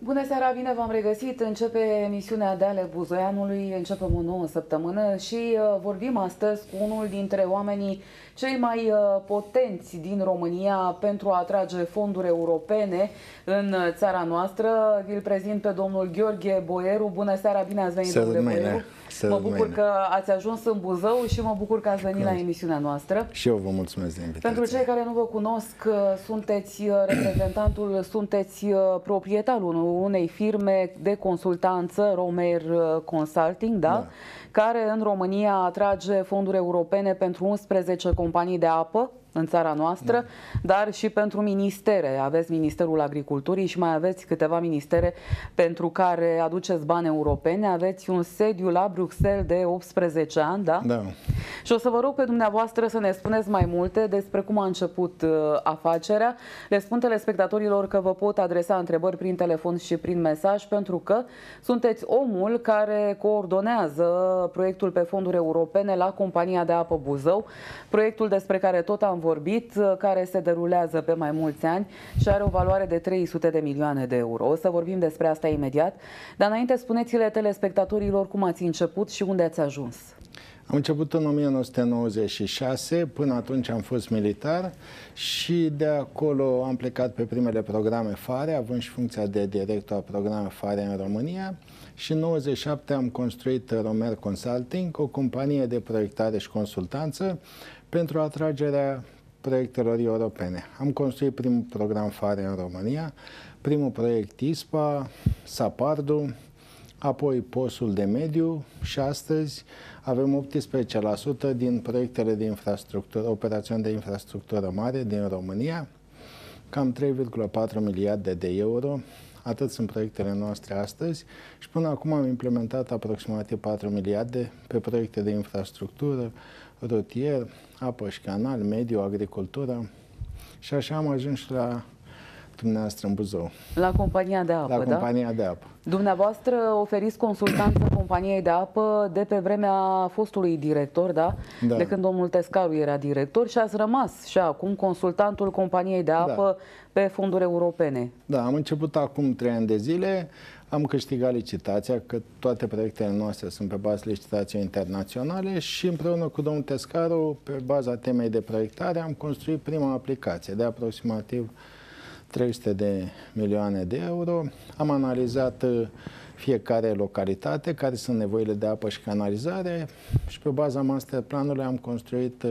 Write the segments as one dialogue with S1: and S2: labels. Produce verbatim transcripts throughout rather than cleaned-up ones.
S1: Bună seara, bine v-am regăsit. Începe emisiunea de ale Buzoianului, începem o nouă săptămână și uh, vorbim astăzi cu unul dintre oamenii cei mai uh, potenți din România pentru a atrage fonduri europene în țara noastră. Îl prezint pe domnul Gheorghe Boieru. Bună seara, bine ați venit, domnule Boieru. Mă bucur că ați ajuns în Buzău și mă bucur că ați venit la emisiunea noastră.
S2: Și eu vă mulțumesc de invitație.
S1: Pentru cei care nu vă cunosc, sunteți reprezentantul, sunteți proprietarul unei firme de consultanță, Romer Consulting, da? Da. Care în România atrage fonduri europene pentru unsprezece companii de apă în țara noastră, da, dar și pentru ministere. Aveți Ministerul Agriculturii și mai aveți câteva ministere pentru care aduceți bani europene. Aveți un sediu la Bruxelles de optsprezece ani, da?
S2: Da.
S1: Și o să vă rog pe dumneavoastră să ne spuneți mai multe despre cum a început uh, afacerea. Le spun telespectatorilor că vă pot adresa întrebări prin telefon și prin mesaj, pentru că sunteți omul care coordonează proiectul pe fonduri europene la Compania de Apă Buzău, proiectul despre care tot am vorbit, care se derulează pe mai mulți ani și are o valoare de trei sute de milioane de euro. O să vorbim despre asta imediat, dar înainte spuneți-le telespectatorilor cum ați început și unde ați ajuns.
S2: Am început în o mie nouă sute nouăzeci și șase, până atunci am fost militar și de acolo am plecat pe primele programe FARE, având și funcția de director a programei FARE în România, și în nouăzeci și șapte am construit Romer Consulting, o companie de proiectare și consultanță pentru atragerea proiectelor europene. Am construit primul program FARE în România, primul proiect I S P A, SAPARD-ul, apoi POS-ul de mediu și astăzi avem optsprezece la sută din proiectele de infrastructură, operațiuni de infrastructură mare din România, cam trei virgulă patru miliarde de euro. Atât sunt proiectele noastre astăzi și până acum am implementat aproximativ patru miliarde pe proiecte de infrastructură, rutier, apă și canal, mediu, agricultură și așa am ajuns și la dumneavoastră în Buzău.
S1: La compania de apă,
S2: La
S1: da?
S2: compania de apă.
S1: Dumneavoastră oferiți consultanță companiei de apă de pe vremea fostului director, da?
S2: Da.
S1: De când domnul Tescaru era director și ați rămas și acum consultantul companiei de apă, da, pe fonduri europene.
S2: Da, am început acum trei ani de zile, am câștigat licitația, că toate proiectele noastre sunt pe bază licitației internaționale și împreună cu domnul Tescaru, pe baza temei de proiectare, am construit prima aplicație de aproximativ trei sute de milioane de euro. Am analizat fiecare localitate, care sunt nevoile de apă și canalizare și pe baza master planului am construit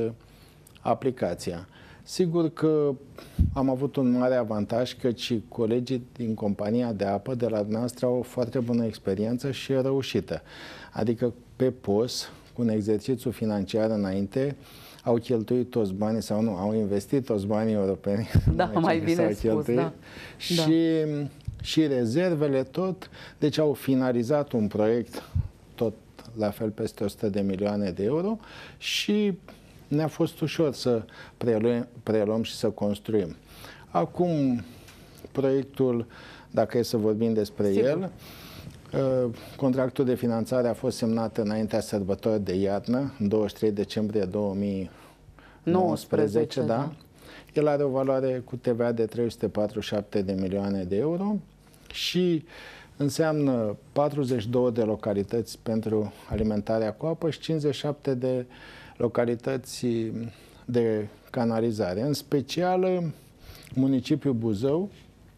S2: aplicația. Sigur că am avut un mare avantaj, căci colegii din compania de apă de la dumneavoastră au o foarte bună experiență și reușită. Adică pe POS, cu un exercițiu financiar înainte, au cheltuit toți banii sau nu, au investit toți banii europeni.
S1: Da, mai bine spus, da.
S2: Și,
S1: da.
S2: și rezervele tot, deci au finalizat un proiect tot la fel peste o sută de milioane de euro și ne-a fost ușor să preluăm, preluăm și să construim. Acum, proiectul, dacă e să vorbim despre Sigur. el, contractul de finanțare a fost semnat înaintea sărbătorii de iarnă, în douăzeci și trei decembrie două mii nouăsprezece, da? da. El are o valoare cu T V A de trei sute patruzeci și șapte de milioane de euro și înseamnă patruzeci și două de localități pentru alimentarea cu apă și cincizeci și șapte de localități de canalizare, în special municipiul Buzău,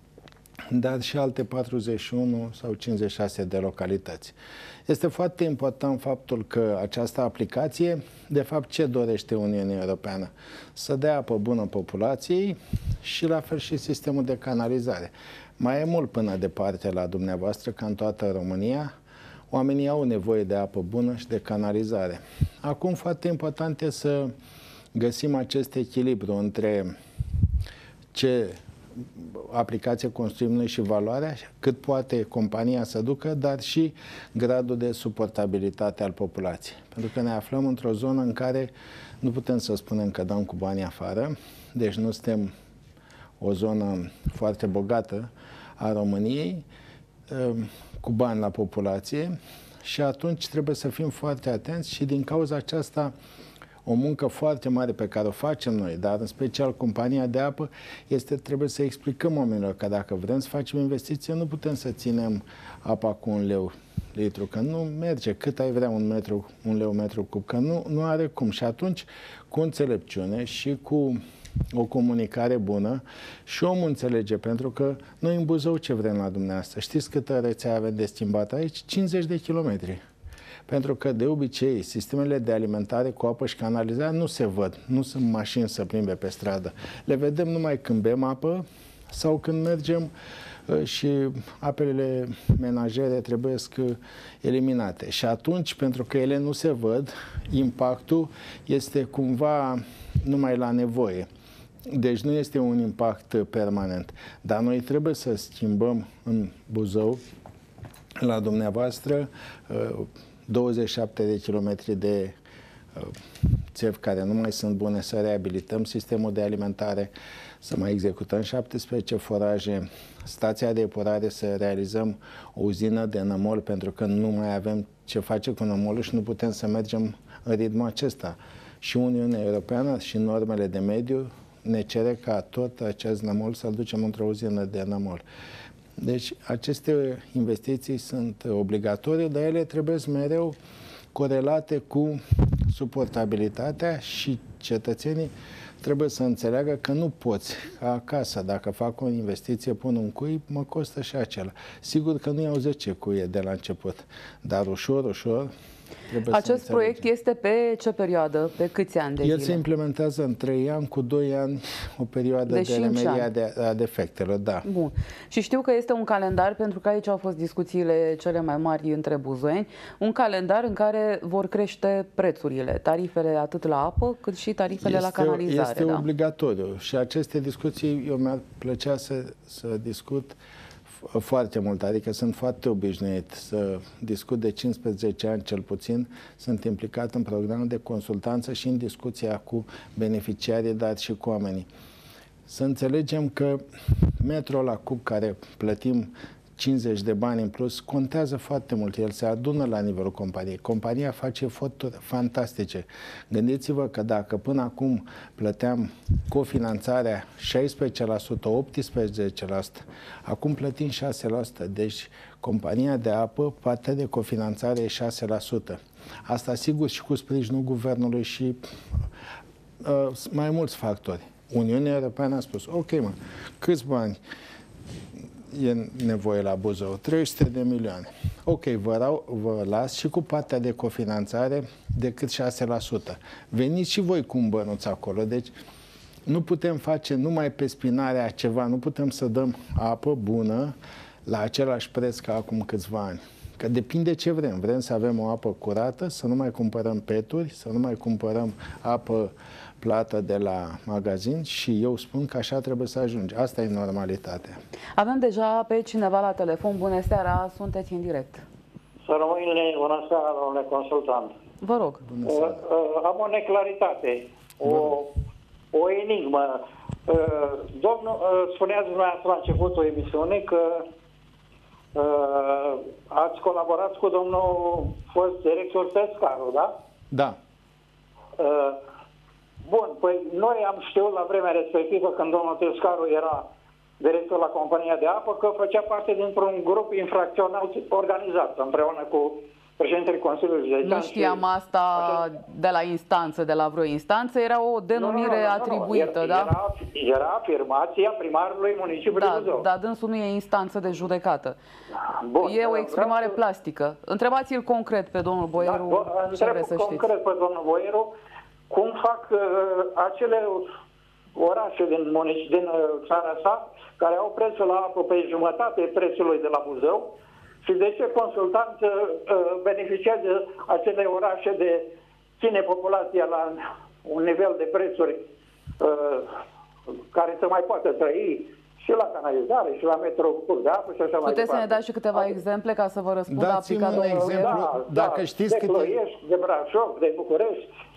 S2: dar și alte patruzeci și unu sau cincizeci și șase de localități. Este foarte important faptul că această aplicație, de fapt, ce dorește Uniunea Europeană? Să dea apă bună populației și la fel și sistemul de canalizare. Mai e mult până departe la dumneavoastră, ca în toată România, oamenii au nevoie de apă bună și de canalizare. Acum, foarte important e să găsim acest echilibru între ce aplicație construim noi și valoarea, cât poate compania să ducă, dar și gradul de suportabilitate al populației. Pentru că ne aflăm într-o zonă în care nu putem să spunem că dăm cu banii afară, deci nu suntem o zonă foarte bogată a României, cu bani la populație și atunci trebuie să fim foarte atenți și din cauza aceasta o muncă foarte mare pe care o facem noi, dar în special compania de apă, este, trebuie să explicăm oamenilor că dacă vrem să facem investiție, nu putem să ținem apa cu un leu litru, că nu merge cât ai vrea un, metru, un leu metru cub, că nu, nu are cum. Și atunci, cu înțelepciune și cu o comunicare bună, și omul înțelege, pentru că noi în Buzău ce vrem la dumneavoastră? Știți câtă rețea avem de schimbat aici? cincizeci de kilometri. Pentru că, de obicei, sistemele de alimentare cu apă și canalizare nu se văd, nu sunt mașini să plimbe pe stradă. Le vedem numai când bem apă sau când mergem și apele menajere trebuie eliminate. Și atunci, pentru că ele nu se văd, impactul este cumva numai la nevoie. Deci nu este un impact permanent. Dar noi trebuie să schimbăm în Buzău, la dumneavoastră, douăzeci și șapte de kilometri de țevi care nu mai sunt bune, să reabilităm sistemul de alimentare, să mai executăm șaptesprezece foraje, stația de epurare, să realizăm o uzină de nămol, pentru că nu mai avem ce face cu nămolul și nu putem să mergem în ritmul acesta. Și Uniunea Europeană și normele de mediu ne cere ca tot acest nămol să-l ducem într-o uzină de nămol. Deci aceste investiții sunt obligatorii, dar ele trebuie mereu corelate cu suportabilitatea și cetățenii trebuie să înțeleagă că nu poți, ca acasă, dacă fac o investiție, pun un cui, mă costă și acela. Sigur că nu iau zece cuie de la început, dar ușor, ușor trebuie
S1: Acest
S2: să
S1: proiect este pe ce perioadă? Pe câți ani de
S2: El
S1: zile?
S2: se implementează în trei ani, cu doi ani o perioadă
S1: de,
S2: de remedia a defectelor, da.
S1: Bun. Și știu că este un calendar, pentru că aici au fost discuțiile cele mai mari între buzoieni, un calendar în care vor crește prețurile, tarifele atât la apă, cât și tarifele
S2: este,
S1: la canalizare.
S2: Este
S1: da?
S2: obligatoriu și aceste discuții eu mi-ar plăcea să, să discut foarte mult, adică sunt foarte obișnuit să discut de cincisprezece ani cel puțin, sunt implicat în programul de consultanță și în discuția cu beneficiarii, dar și cu oamenii. Să înțelegem că metrul la cub care plătim cincizeci de bani în plus, contează foarte mult. El se adună la nivelul companiei. Compania face eforturi fantastice. Gândiți-vă că dacă până acum plăteam cofinanțarea șaisprezece la sută, optsprezece la sută, acum plătim șase la sută. Deci compania de apă, partea de cofinanțare e șase la sută. Asta sigur și cu sprijinul guvernului și uh, mai mulți factori. Uniunea Europeană a spus, ok mă, câți bani e nevoie la Buzău? trei sute de milioane. Ok, vă, rau, vă las și cu partea de cofinanțare decât șase la sută. Veniți și voi cu un bănuț acolo. Deci nu putem face numai pe spinarea ceva, nu putem să dăm apă bună la același preț ca acum câțiva ani. Că depinde ce vrem. Vrem să avem o apă curată, să nu mai cumpărăm peturi, să nu mai cumpărăm apă plată de la magazin și eu spun că așa trebuie să ajungi. Asta e normalitatea.
S1: Avem deja pe cineva la telefon. Bună seara, sunteți în direct.
S3: Să rămâne, bună seara, domnule consultant.
S1: Vă rog.
S3: Uh, uh, am o neclaritate, o, o enigmă. Uh, domnul, uh, spuneați dumneavoastră la începutul emisiunii că uh, ați colaborat cu domnul fost director Pescaru, da?
S2: Da.
S3: Uh, Bun, păi noi am știut la vremea respectivă, când domnul Tescaru era director la compania de apă, că făcea parte dintr-un grup infracțional organizat împreună cu președintele Consiliului Județean.
S1: Nu știam asta de la instanță, de la vreo instanță, era o denumire
S3: nu, nu, nu, nu,
S1: atribuită,
S3: era,
S1: da?
S3: Era, era afirmația primarului municipiului
S1: da,
S3: Buzău.
S1: dar dânsul nu e instanță de judecată.
S3: Bun,
S1: e o exprimare
S3: vreau...
S1: plastică. Întrebați-l concret pe domnul Boieru,
S3: da,
S1: ce vreți să știți.
S3: concret pe domnul Boieru, cum fac uh, acele orașe din, din uh, țara sa care au prețul la apă pe jumătate prețului de la Buzău și de ce consultant uh, beneficiază acele orașe de ține populația la un nivel de prețuri uh, care să mai poată trăi și la canalizare, și la metrou de apă și așa mai departe.
S1: Puteți să ne dați și câteva exemple ca să vă răspund
S2: Dați-mi
S1: aplicat
S2: un exemplu,
S3: da,
S2: dacă
S3: da,
S2: știți
S3: de
S2: câte...
S3: Ploiești, de Brașov, de București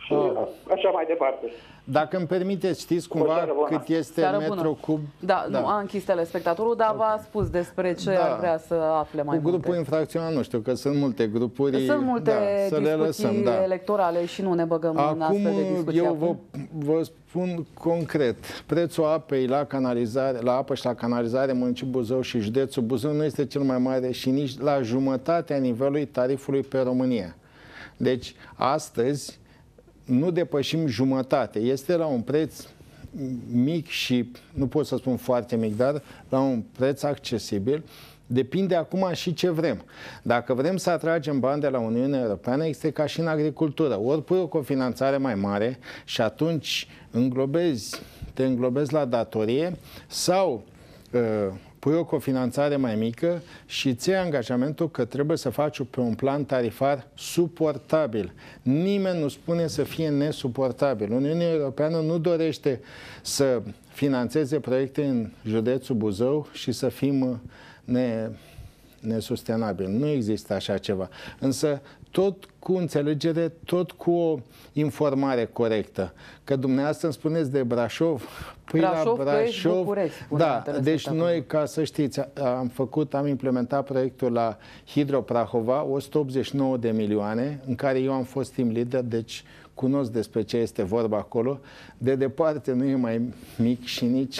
S3: și așa mai departe.
S2: Dacă îmi permiteți, știți cumva cât este metru cub?
S1: Da, da, nu, a închis telespectatorul, dar okay. v-a spus despre ce da. ar vrea să afle mai
S2: Cu
S1: multe.
S2: grupul infracțional, nu știu, că sunt multe grupuri.
S1: Sunt multe
S2: da,
S1: discuții
S2: lăsăm, da.
S1: electorale și nu ne băgăm
S2: acum,
S1: în astfel de discuții.
S2: Eu vă, vă spun concret, prețul apei la canalizare, la apă și la canalizare în municipiul Buzău și județul Buzău nu este cel mai mare și nici la jumătatea nivelului tarifului pe România. Deci, astăzi, nu depășim jumătate. Este la un preț mic și, nu pot să spun foarte mic, dar la un preț accesibil. Depinde acum și ce vrem. Dacă vrem să atragem bani de la Uniunea Europeană, este ca și în agricultură. Ori pui o cofinanțare mai mare și atunci înglobezi, te înglobezi la datorie, sau uh, pui o cofinanțare mai mică și îți iei angajamentul că trebuie să faci pe un plan tarifar suportabil. Nimeni nu spune să fie nesuportabil. Uniunea Europeană nu dorește să finanțeze proiecte în județul Buzău și să fim ne, nesustenabili. Nu există așa ceva. Însă tot cu înțelegere, tot cu o informare corectă. Că dumneavoastră îmi spuneți de Brașov, păi
S1: Brașov,
S2: la Brașov,
S1: București,
S2: da, deci noi, ca să știți, am făcut, am implementat proiectul la Hidroprahova, o sută optzeci și nouă de milioane, în care eu am fost team leader, deci cunosc despre ce este vorba acolo. De departe nu e mai mic și nici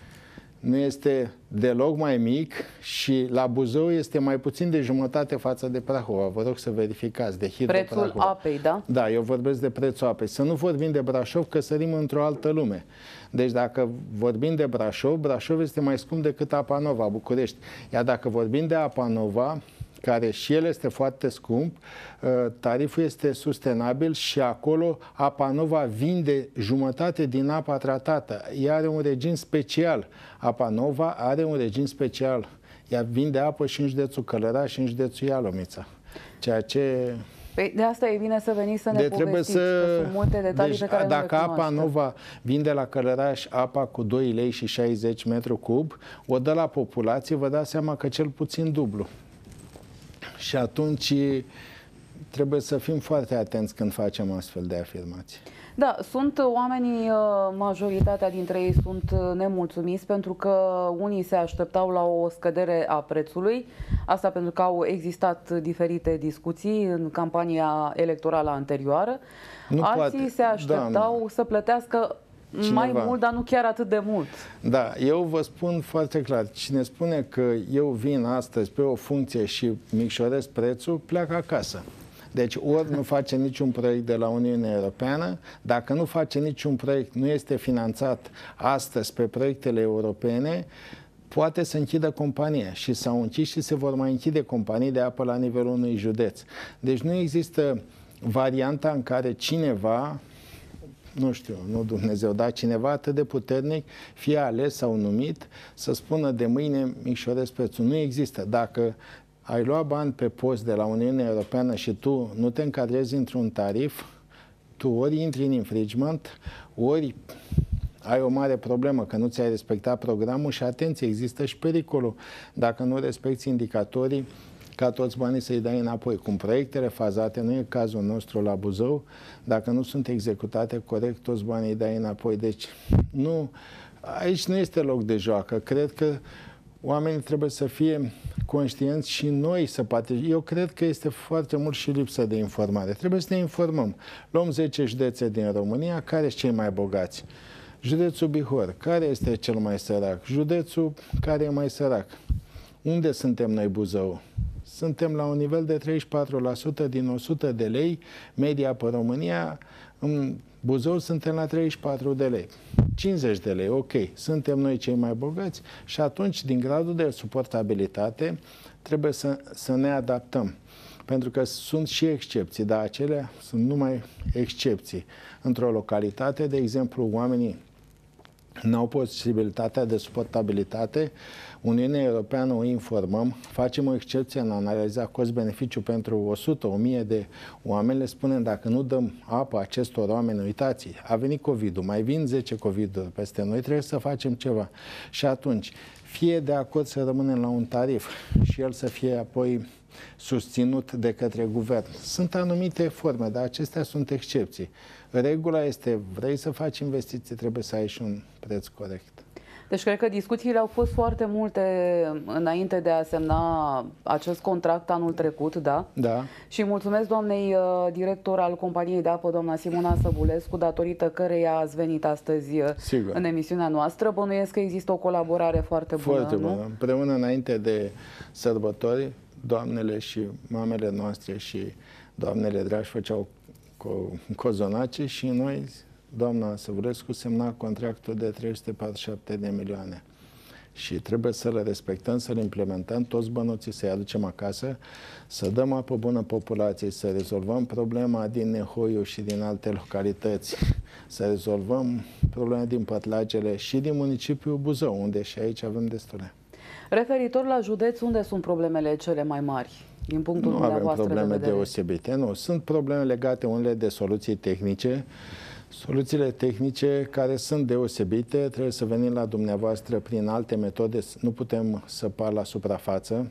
S2: nu este deloc mai mic și la Buzău este mai puțin de jumătate față de Prahova. Vă rog să verificați, de Hidroprahova.
S1: Prețul apei, da? Da,
S2: eu vorbesc de prețul apei. Să nu vorbim de Brașov, că sărim într-o altă lume. Deci dacă vorbim de Brașov, Brașov este mai scump decât Apa Nova, București. Iar dacă vorbim de Apa Nova, care și el este foarte scump, tariful este sustenabil și acolo Apa Nova vinde jumătate din apa tratată. Ea are un regim special. Apa Nova are un regim special. Ea vinde apă și în județul Călăraș și în județul Ialomița. Ceea ce...
S1: Păi de asta e bine să veniți să ne de povestiți, să... că sunt multe detalii deci, pe care
S2: dacă
S1: nu le
S2: Apa Nova vinde la Călăraș apa cu doi lei și șaizeci metri cub, o dă la populație, vă dați seama că cel puțin dublu. Și atunci trebuie să fim foarte atenți când facem astfel de afirmații.
S1: Da, sunt oamenii, majoritatea dintre ei sunt nemulțumiți pentru că unii se așteptau la o scădere a prețului. Asta pentru că au existat diferite discuții în campania electorală anterioară. Nu Alții poate. se așteptau da, să plătească Cineva. mai mult, dar nu chiar atât de mult.
S2: Da, eu vă spun foarte clar. Cine spune că eu vin astăzi pe o funcție și micșorez prețul, pleacă acasă. Deci ori nu face niciun proiect de la Uniunea Europeană, dacă nu face niciun proiect, nu este finanțat astăzi pe proiectele europene, poate să închidă compania și s-au închis și se vor mai închide companii de apă la nivelul unui județ. Deci nu există varianta în care cineva, nu știu, nu Dumnezeu, dar cineva atât de puternic fie ales sau numit să spună de mâine micșorez prețul. Nu există. Dacă ai luat bani pe post de la Uniunea Europeană și tu nu te încadrezi într-un tarif, tu ori intri în infringement, ori ai o mare problemă că nu ți-ai respectat programul și, atenție, există și pericolul dacă nu respecti indicatorii, ca toți banii să-i dai înapoi. Cum proiectele fazate, nu e cazul nostru la Buzău, dacă nu sunt executate corect, toți banii îi dai înapoi. Deci, nu, aici nu este loc de joacă. Cred că oamenii trebuie să fie conștienți și noi să participăm. Eu cred că este foarte mult și lipsă de informare. Trebuie să ne informăm. Luăm zece județe din România, care sunt cei mai bogați? Județul Bihor, care este cel mai sărac? Județul care e mai sărac? Unde suntem noi, Buzău? Suntem la un nivel de treizeci și patru la sută din o sută de lei, media pe România. În Buzău suntem la treizeci și patru de lei. cincizeci de lei, ok. Suntem noi cei mai bogați și atunci, din gradul de suportabilitate, trebuie să, să ne adaptăm. Pentru că sunt și excepții, dar acelea sunt numai excepții. Într-o localitate, de exemplu, oamenii n-au posibilitatea de suportabilitate, Uniunea Europeană o informăm, facem o excepție în analiza cost-beneficiu pentru o sută, o mie de oameni, le spunem dacă nu dăm apă acestor oameni, uitați, a venit COVID-ul, mai vin zece COVID-uri peste noi, trebuie să facem ceva. Și atunci, fie de acord să rămânem la un tarif și el să fie apoi susținut de către guvern. Sunt anumite forme, dar acestea sunt excepții. Regula este, vrei să faci investiții, trebuie să ai și un preț corect.
S1: Deci cred că discuțiile au fost foarte multe înainte de a semna acest contract anul trecut, da?
S2: Da.
S1: Și mulțumesc doamnei director al companiei de apă, doamna Simona Săbulescu, datorită căreia ați venit astăzi Sigur. în emisiunea noastră. Bănuiesc că există o colaborare foarte bună,
S2: Foarte bună.
S1: Nu?
S2: Împreună, înainte de sărbători, doamnele și mamele noastre și doamnele dragi făceau co- cozonace și noi, doamna Săbulescu, semna contractul de trei sute patruzeci și șapte de milioane. Și trebuie să le respectăm, să le implementăm, toți bănuții să-i aducem acasă, să dăm apă bună populației, să rezolvăm problema din Nehoiu și din alte localități, să rezolvăm probleme din Pătlagele și din municipiul Buzău, unde și aici avem destule.
S1: Referitor la județ, unde sunt problemele cele mai mari? Din punctul
S2: nu avem
S1: dumneavoastră
S2: probleme
S1: de vedere?
S2: deosebite, nu. Sunt probleme legate unele de soluții tehnice. Soluțiile tehnice care sunt deosebite, trebuie să venim la dumneavoastră prin alte metode, nu putem săpa la suprafață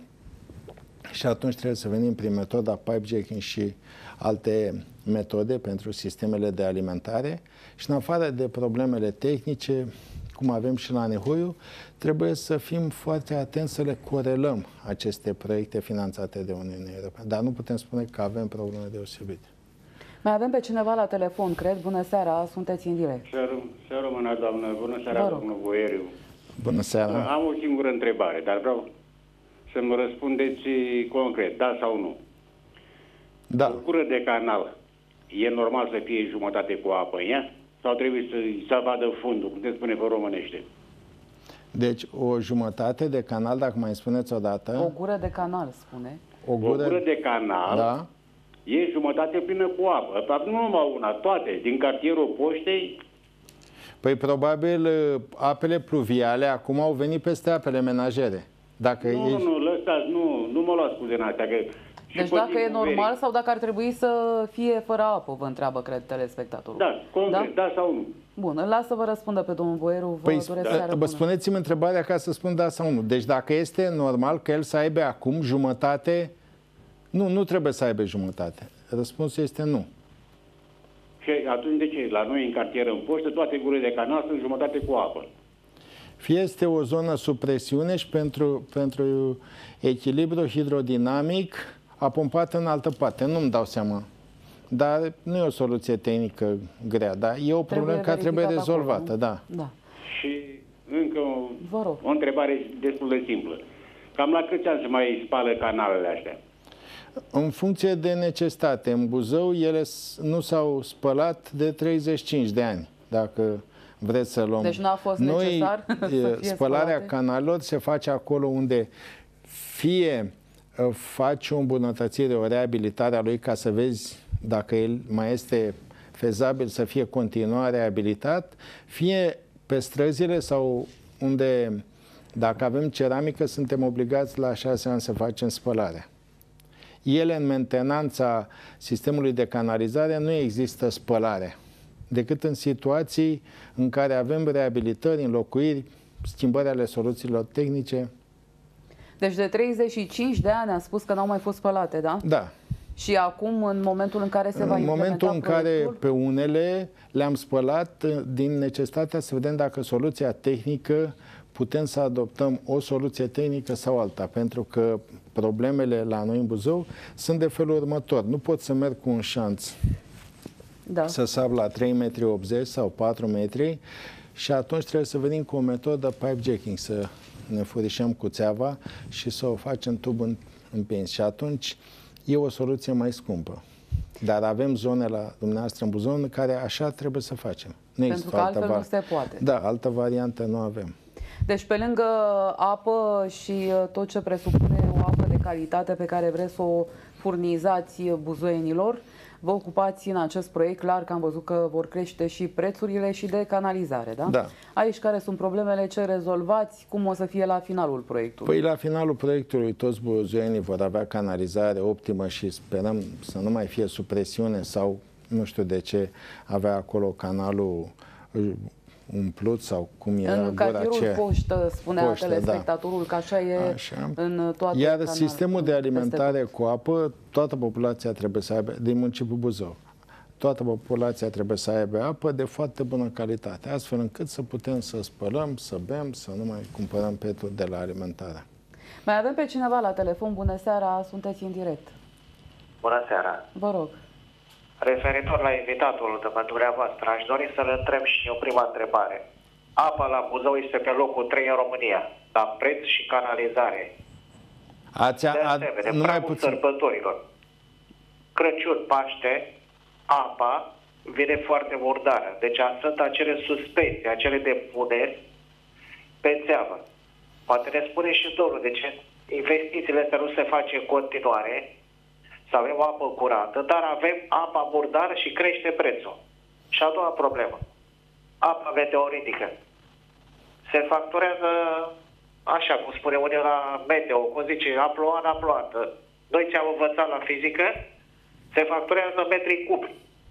S2: și atunci trebuie să venim prin metoda pipe jacking și alte metode pentru sistemele de alimentare și în afară de problemele tehnice, cum avem și la Nehoiu, trebuie să fim foarte atenți să le corelăm aceste proiecte finanțate de Uniunea Europeană. Dar nu putem spune că avem probleme deosebite.
S1: Mai avem pe cineva la telefon, cred. Bună seara, sunteți în direct.
S4: Să rămână, doamnă. Bună seara, domnul Boieriu.
S2: Bună seara.
S4: Am o singură întrebare, dar vreau să-mi răspundeți concret, da sau nu.
S2: Da.
S4: O gură de canal, e normal să fie jumătate cu apă în ea? Sau trebuie să, să vadă fundul, cum se spune pe românește?
S2: Deci o jumătate de canal, dacă mai spuneți o dată.
S1: O gură de canal, spune.
S2: O gură,
S4: o gură de canal,
S2: da.
S4: E jumătate plină cu apă. Nu numai una, toate. Din cartierul Poștei.
S2: Păi probabil apele pluviale acum au venit peste apele menajere. Dacă
S4: nu,
S2: ești...
S4: nu, lăsați, nu, nu mă luați cu din astea. Că
S1: deci dacă e normal sau dacă ar trebui să fie fără apă, vă întreabă, cred, telespectatorul.
S4: Da, concret, da, da sau nu?
S1: Bun, îl las să vă răspundă pe domnul Boieru. Vă
S2: păi,
S1: doresc
S2: da,
S1: seară
S2: vă spuneți-mi întrebarea ca să spun da sau nu. Deci dacă este normal că el să aibă acum jumătate, nu, nu trebuie să aibă jumătate. Răspunsul este nu.
S4: Și atunci de ce? La noi în cartier în poștă, toate gurile de canal sunt jumătate cu apă.
S2: Fie este o zonă sub presiune și pentru, pentru echilibru hidrodinamic a pompat în altă parte. Nu-mi dau seama. Dar nu e o soluție tehnică grea, dar e o problemă care trebuie rezolvată. Acolo, da.
S1: Da.
S4: Și încă o, o întrebare destul de simplă. Cam la câți ani se mai spală canalele astea?
S2: În funcție de necesitate. În Buzău ele nu s-au spălat de treizeci și cinci de ani, dacă vreți să luăm.
S1: Deci nu a fost
S2: Noi,
S1: necesar să fie
S2: spălarea
S1: spălate?
S2: canalelor se face acolo unde fie faci o îmbunătățire, o reabilitare a lui ca să vezi dacă el mai este fezabil să fie continuat reabilitat, fie pe străzile sau unde, dacă avem ceramică, suntem obligați la șase ani să facem spălarea. Ele, în mentenanța sistemului de canalizare, nu există spălare, decât în situații în care avem reabilitări, înlocuiri, schimbări ale soluțiilor tehnice.
S1: Deci de treizeci și cinci de ani a spus că n-au mai fost spălate, da?
S2: Da.
S1: Și acum, în momentul în care se va
S2: În momentul în care
S1: proiectul?
S2: pe unele le-am spălat din necesitatea să vedem dacă soluția tehnică putem să adoptăm o soluție tehnică sau alta, pentru că problemele la noi în Buzău sunt de felul următor. Nu pot să merg cu un șanț
S1: da.
S2: să sap la trei virgulă optzeci metri sau patru metri și atunci trebuie să venim cu o metodă pipe jacking, să ne furișăm cu țeava și să o facem tub împins. Și atunci e o soluție mai scumpă. Dar avem zone la dumneavoastră în Buzău în care așa trebuie să facem. Nu
S1: pentru că altfel nu se poate.
S2: Da, altă variantă nu avem.
S1: Deci pe lângă apă și tot ce presupune o apă de calitate pe care vreți să o furnizați buzoienilor, vă ocupați în acest proiect, clar că am văzut că vor crește și prețurile și de canalizare, da?
S2: Da.
S1: Aici care sunt problemele, ce rezolvați, cum o să fie la finalul proiectului?
S2: Păi la finalul proiectului toți buzoienii vor avea canalizare optimă și sperăm să nu mai fie sub presiune sau nu știu de ce avea acolo canalul umplut sau cum era
S1: în
S2: gura
S1: cartierul
S2: aceea.
S1: poștă, spunea
S2: Poștă,
S1: telespectatorul, da. Că așa e așa. În toate
S2: Iar
S1: canalele,
S2: sistemul de alimentare cu apă, toată populația trebuie să aibă, din municipiul Buzău, toată populația trebuie să aibă apă de foarte bună calitate, astfel încât să putem să spălăm, să bem, să nu mai cumpărăm peturi de la alimentare.
S1: Mai avem pe cineva la telefon. Bună seara, sunteți în direct.
S5: Bună seara.
S1: Vă rog.
S5: Referitor la invitatul dumneavoastră, aș dori să le întreb și o prima întrebare. Apa la Buzău este pe locul trei în România, la preț și canalizare.
S2: Ați,
S5: de asemenea,
S2: nu mai puțin.
S5: Sărbătorilor. Crăciun, Paște, apa vine foarte murdară. Deci sunt acele suspensii, acele depuneri pe țeavă. Poate ne spune și domnul de ce investițiile astea nu se face în continuare, să avem apă curată, dar avem apa murdară și crește prețul. Și a doua problemă, apa meteoritică. Se facturează așa, cum spune unii la meteo, cum zice, a plouat, a plouat. Noi ce am învățat la fizică, se facturează metri cub.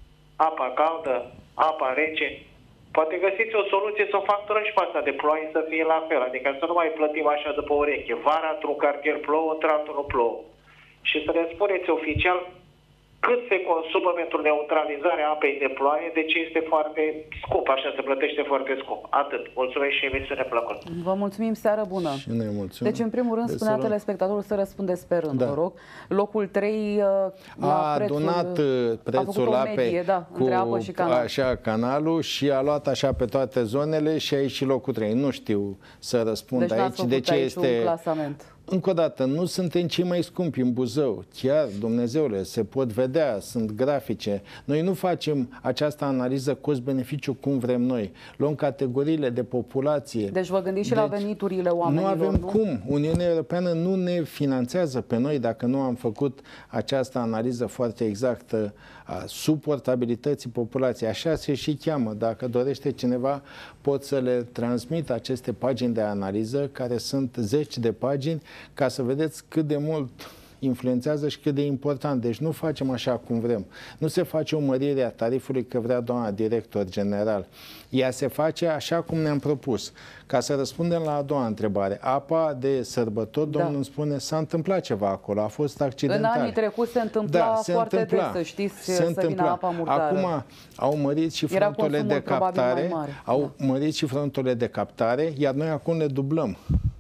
S5: Apa caldă, apa rece. Poate găsiți o soluție să o facturăm și pe asta de ploaie să fie la fel. Adică să nu mai plătim așa după ureche. Vara într-un cartier plouă, într-altul nu plouă. Și să ne spuneți oficial cât se consumă pentru neutralizarea apei de ploaie, de ce este foarte scump, așa se plătește foarte scump. Atât. Mulțumesc și emisiune plăcută.
S1: Vă mulțumim, seară bună.
S2: Și noi mulțumim.
S1: Deci, în primul rând,
S2: de
S1: spunea
S2: să
S1: telespectatorul să răspundeți pe rând,
S2: da.
S1: vă rog. Locul trei la
S2: a
S1: prețul,
S2: adunat prețul
S1: a medie,
S2: apei
S1: da,
S2: cu
S1: apă și canal.
S2: așa, canalul și a luat așa pe toate zonele și a ieșit locul trei. Nu știu să răspund
S1: deci
S2: aici de ce
S1: aici
S2: este...
S1: un clasament.
S2: Încă o dată, nu suntem cei mai scumpi în Buzău. Chiar, Dumnezeule, se pot vedea, sunt grafice. Noi nu facem această analiză cost-beneficiu cum vrem noi. Luăm categoriile de populație.
S1: Deci vă gândiți și
S2: deci,
S1: la veniturile oamenilor,
S2: nu avem
S1: nu?
S2: cum. Uniunea Europeană nu ne finanțează pe noi dacă nu am făcut această analiză foarte exactă a suportabilității populației. Așa se și cheamă. Dacă dorește cineva, pot să le transmit aceste pagini de analiză, care sunt zeci de pagini, ca să vedeți cât de mult influențează și cât de important. Deci nu facem așa cum vrem. Nu se face o mărire a tarifului că vrea doamna director general. Ea se face așa cum ne-am propus. Ca să răspundem la a doua întrebare. Apa de sărbători, da. Domnul îmi spune, s-a întâmplat ceva acolo, a fost accidental.
S1: În anii trecuți se întâmpla
S2: da, se
S1: foarte
S2: întâmpla.
S1: des, să știți,
S2: se
S1: să
S2: întâmpla.
S1: vină apa murdară.
S2: Acum au mărit și fronturile de captare, au da. mărit și fronturile de captare, iar noi acum le dublăm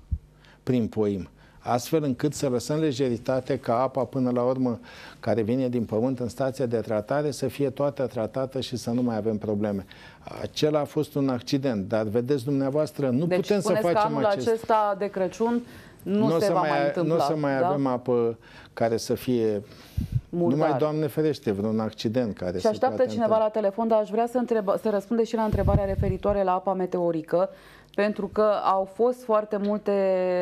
S2: prin poim, astfel încât să lăsăm lejeritate ca apa, până la urmă, care vine din pământ în stația de tratare, să fie toată tratată și să nu mai avem probleme. Acela a fost un accident, dar vedeți dumneavoastră, nu
S1: deci,
S2: putem să facem
S1: că anul
S2: acest...
S1: acesta de Crăciun nu,
S2: nu
S1: se va mai, mai întâmpla.
S2: Nu o să mai
S1: da?
S2: avem apă care să fie... Murdar. Numai, Doamne ferește, vreun accident care
S1: și așteaptă cineva întâmpla. La telefon, dar aș vrea să, întreb, să răspunde și la întrebarea referitoare la apa meteorică, pentru că au fost foarte multe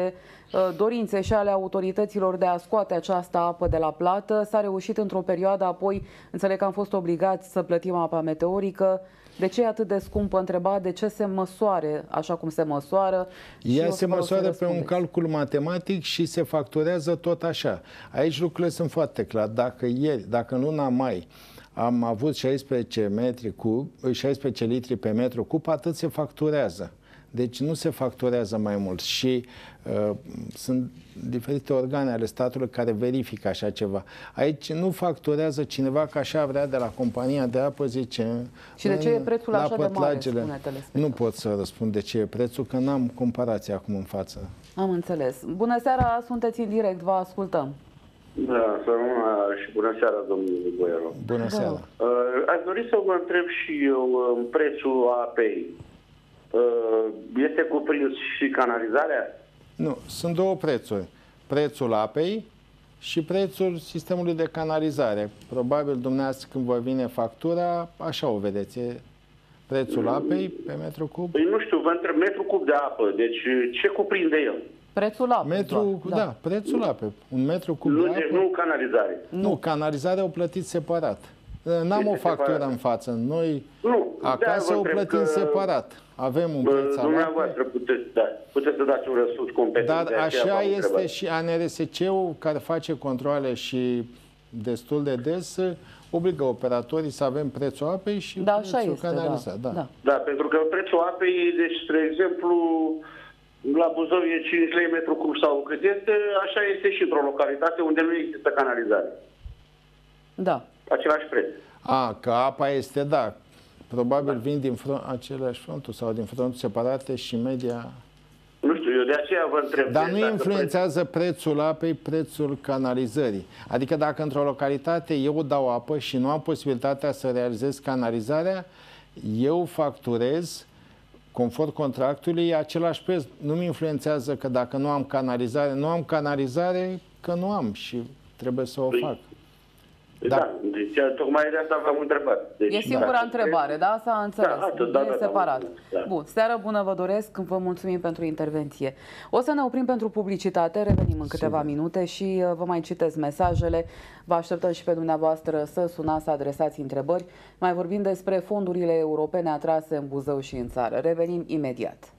S1: uh, dorințe și ale autorităților de a scoate această apă de la plată. S-a reușit într-o perioadă, apoi înțeleg că am fost obligați să plătim apa meteorică. De ce e atât de scumpă? Întreba de ce se măsoare așa cum se măsoară.
S2: Ea se măsoară pe un calcul matematic și se facturează tot așa. Aici lucrurile sunt foarte clare. Dacă ieri, dacă în luna mai am avut șaisprezece metri cub, șaisprezece litri pe metru cub, atât se facturează. Deci nu se facturează mai mult și uh, sunt diferite organe ale statului care verifică așa ceva. Aici nu facturează cineva că așa vrea de la compania de apă, zice...
S1: Și de ce e prețul așa de mare, spune telespectatorul?
S2: Nu pot să răspund de ce e prețul, că n-am comparație acum în față.
S1: Am înțeles. Bună seara, sunteți în direct, vă ascultăm.
S6: Da, să și bună seara, domnul Boiaru.
S2: Bună seara.
S6: Uh, aș dori să vă întreb și eu uh, prețul apei. Este cuprins și canalizarea?
S2: Nu, sunt două prețuri. Prețul apei și prețul sistemului de canalizare. Probabil dumneavoastră când vă vine factura, așa o vedeți. E prețul apei pe metru cub.
S6: Păi nu știu, vă întreb metru cub de apă. Deci ce cuprinde el?
S1: Prețul apei.
S2: Metru, da. da, prețul apei. Un metru cub
S6: nu,
S2: de apă.
S6: Nu canalizare.
S2: Nu, canalizarea o plătiți separat. N-am o factură separat. În față. Noi
S6: nu,
S2: acasă o plătim că... separat. Avem un preț al
S6: dumneavoastră puteți, da, puteți să dați un răspuns competent.
S2: Dar așa este și A N R S C-ul care face controale și destul de des, obligă operatorii să avem prețul apei și
S1: da, așa
S2: prețul
S1: este,
S2: canalizat.
S1: Da.
S2: Da.
S1: Da.
S6: Da, pentru că prețul apei, deci, spre exemplu, la Buzău e cinci lei metru cub sau cât este, așa este și într-o localitate unde nu există canalizare.
S1: Da.
S6: Același preț.
S2: A, că apa este, da, probabil da. vin din front, aceleași fronturi sau din fronturi separate și media...
S6: Nu știu, eu de aceea vă întreb.
S2: Dar nu influențează prețul apei, prețul canalizării. Adică dacă într-o localitate eu dau apă și nu am posibilitatea să realizez canalizarea, eu facturez, conform contractului, același preț. Nu-mi influențează că dacă nu am canalizare, nu am canalizare, că nu am și trebuie să o
S6: păi,
S2: fac.
S6: Da, da, deci tocmai de asta v-am întrebat. Deci,
S1: e singura
S6: da,
S1: întrebare, da? S-a înțeles.
S6: Da, atât, da,
S1: e
S6: da,
S1: separat.
S6: Da.
S1: Bun, seară bună vă doresc, vă mulțumim pentru intervenție. O să ne oprim pentru publicitate, revenim în câteva Sigur. minute și vă mai citesc mesajele. Vă așteptăm și pe dumneavoastră să sunați, să adresați întrebări. Mai vorbim despre fondurile europene atrase în Buzău și în țară. Revenim imediat.